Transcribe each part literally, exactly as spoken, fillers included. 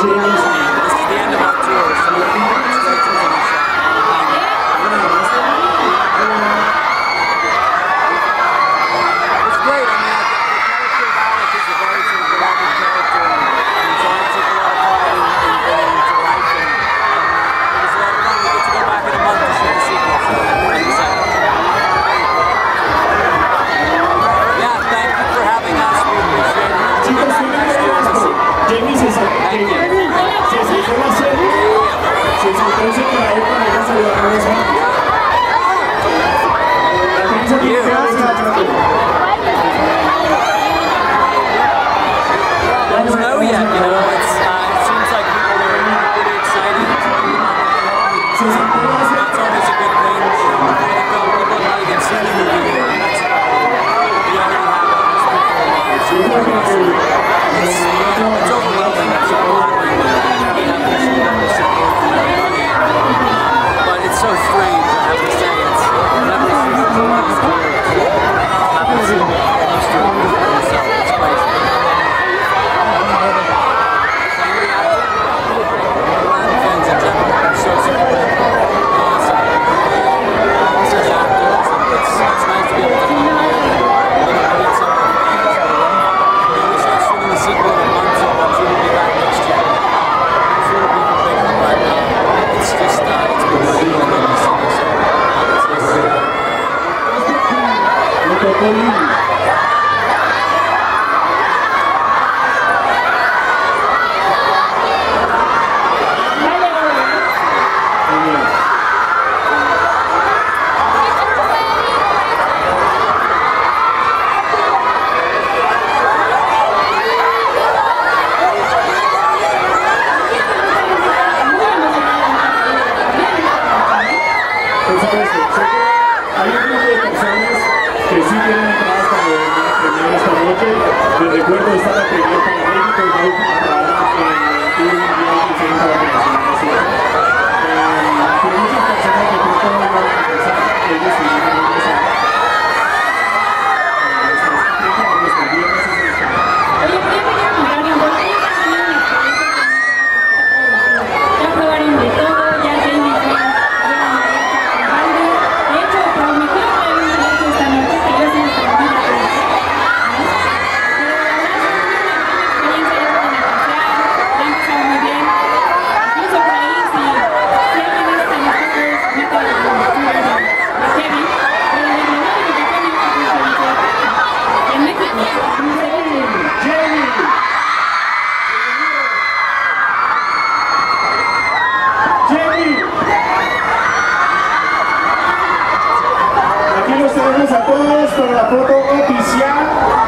the end of our tour, so it's great to finish it. It's great. I mean, the character of Alec is a very sort of beloved character, and so I took a lot of pride in, in bringing him to life, and, and it was a lot of fun. We get to go back in a month to shoot the sequel, so I'm excited. Yeah, thank you for having us. We appreciate it. We'll be back next year as a sequel. Thank you. I don't know yet, you know, it's, uh, it seems like people are really excited. That's always a good thing. People have not even seen the movie yet. We already have it. So it's, you know, it's overwhelming. It's overwhelming. We have this incredible support from everybody. But it's so strange, I have to say. It's never seen such a lot of support. I haven't seen it close to it before, so it's crazy. Fans in general are so supportive. Awesome. Us as actors, it's, it's nice to be able to come here and meet some of our fans. You know, we start shooting the sequel in a month, so I'm sure we'll be back next year. I'm sure it'll be even bigger, but uh, it's just, uh, it's been really, really good to see this. So it's nice to see that. Hay un grupo de personas que sí tienen entradas para ver la premiere esta noche. Les recuerdo, está la premiere para México y la última parada en el Mundial del Centro de Nacional. Pero muchas personas que no pueden ir a regresar, ellos sí van a regresar. Nuestros viernes es el sábado. Oye, voy a pedir a Mario, ¿por qué ya tienen la experiencia? Ya probaron de todo, ya tienen a todos para la foto oficial.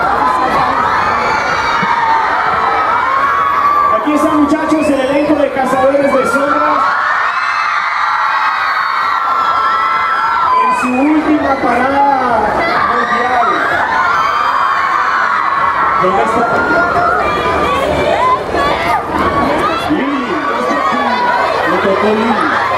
Aquí están, muchachos, el elenco de Cazadores de Sombras en su última parada mundial. ¿Dónde está? Lili. Me tocó Lili.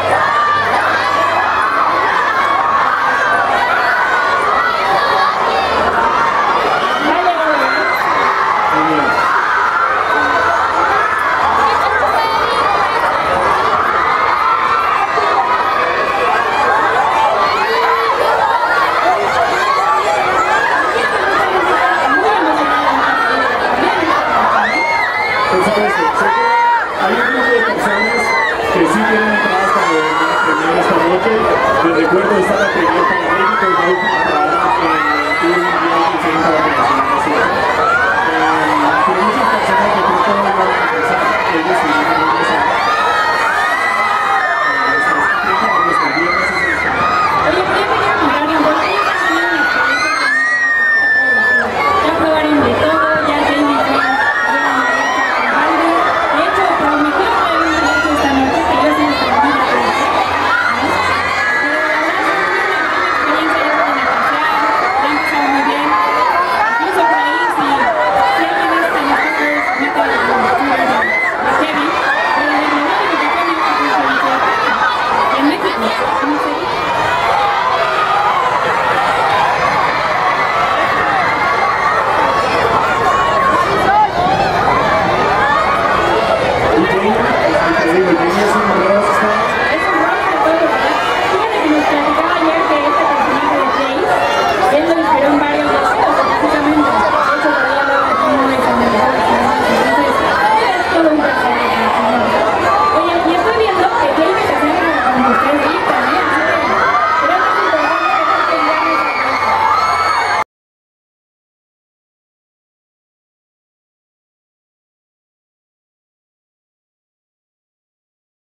Hay un grupo de personas que sí tienen entradas para ver la premiere esta noche. Les recuerdo, está la premiere para